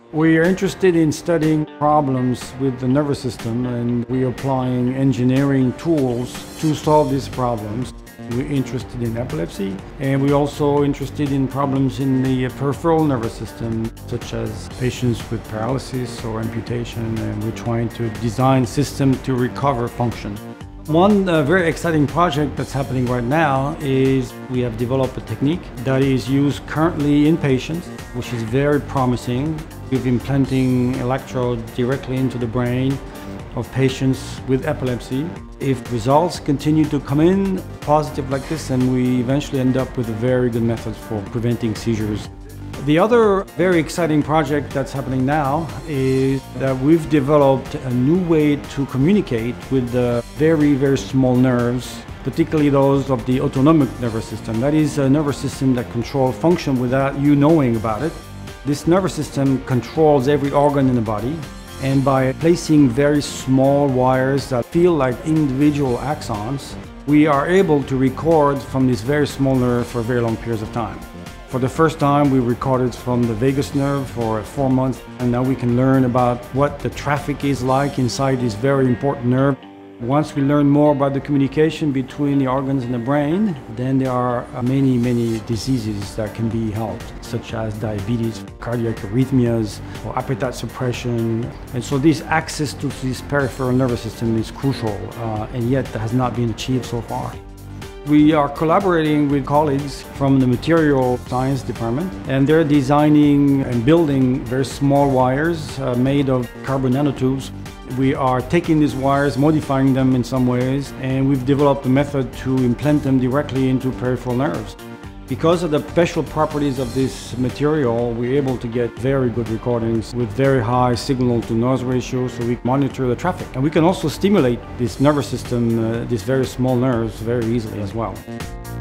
We are interested in studying problems with the nervous system, and we are applying engineering tools to solve these problems. We're interested in epilepsy, and we're also interested in problems in the peripheral nervous system, such as patients with paralysis or amputation, and we're trying to design systems to recover function. One very exciting project that's happening right now is we have developed a technique that is used currently in patients, which is very promising. We're implanting electrodes directly into the brain of patients with epilepsy. If results continue to come in positive like this, then we eventually end up with a very good method for preventing seizures. The other very exciting project that's happening now is that we've developed a new way to communicate with the very, very small nerves, particularly those of the autonomic nervous system. That is a nervous system that controls function without you knowing about it. This nervous system controls every organ in the body, and by placing very small wires that feel like individual axons, we are able to record from this very small nerve for very long periods of time. For the first time, we recorded from the vagus nerve for 4 months, and now we can learn about what the traffic is like inside this very important nerve. Once we learn more about the communication between the organs in the brain, then there are many diseases that can be helped, such as diabetes, cardiac arrhythmias, or appetite suppression. And so this access to this peripheral nervous system is crucial, and yet that has not been achieved so far. We are collaborating with colleagues from the material science department, and they're designing and building very small wires made of carbon nanotubes. We are taking these wires, modifying them in some ways, and we've developed a method to implant them directly into peripheral nerves. Because of the special properties of this material, we're able to get very good recordings with very high signal-to-noise ratio, so we monitor the traffic. And we can also stimulate this nervous system, these very small nerves, very easily as well.